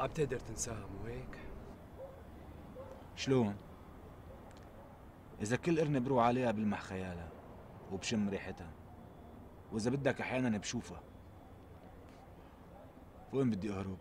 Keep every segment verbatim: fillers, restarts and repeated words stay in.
ما بتقدر تنساها مو هيك؟ شلون؟ إذا كل قرنة بروح عليها بلمح خيالها وبشم ريحتها، وإذا بدك أحيانا بشوفها. وين بدي أهرب؟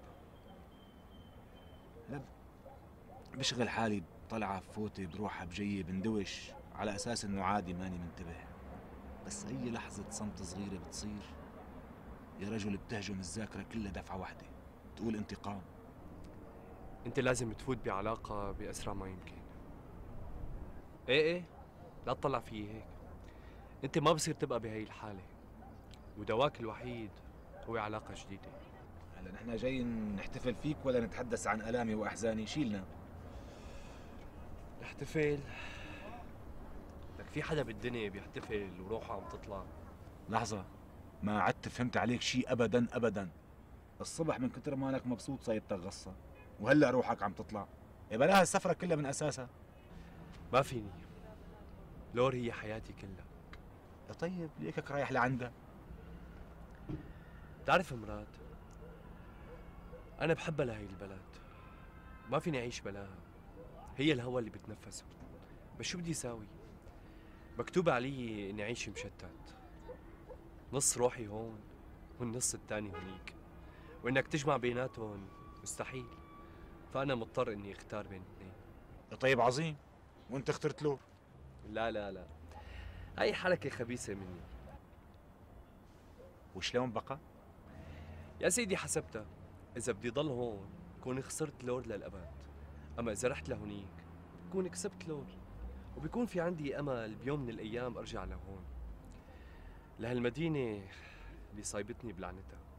لا، بشغل حالي بطلعة بفوتة بروحها بجية بندوش على أساس إنه عادي ماني منتبه. بس أي لحظة صمت صغيرة بتصير يا رجل بتهجم الذاكرة كلها دفعة واحدة، تقول انتقام. انت لازم تفوت بعلاقة بأسرع ما يمكن. ايه ايه، لا تطلع فيي هيك. انت ما بصير تبقى بهي الحالة، ودواك الوحيد هو علاقة جديدة. هلا نحن جايين نحتفل فيك ولا نتحدث عن آلامي وأحزاني؟ شيلنا. نحتفل؟ لك في حدا بالدنيا بيحتفل وروحه عم تطلع؟ لحظة، ما عدت فهمت عليك شيء أبدا أبدا. الصبح من كتر ما انك مبسوط صايبتك غصة، وهلا روحك عم تطلع. يبقى لها السفرة كلها من أساسها. ما فيني، لور هي حياتي كلها. يا طيب ليكك رايح لعندها؟ بتعرف مراد، أنا بحبها لهي البلد، ما فيني أعيش بلاها. هي الهوى اللي بتنفسه. بس شو بدي ساوي؟ مكتوب علي إني أعيش مشتت، نص روحي هون والنص التاني هنيك، وإنك تجمع بيناتهم مستحيل. فأنا مضطر إني أختار بين اثنين. يا طيب عظيم، وانت اخترت له؟ لا لا لا، هاي حركة خبيثة مني. وشلون بقى؟ يا سيدي حسبتها، إذا بدي ضل هون بكون خسرت لور للأبد، أما إذا رحت لهونيك بكون كسبت لور، وبيكون في عندي أمل بيوم من الأيام أرجع لهون، لهالمدينة اللي صايبتني بلعنتها.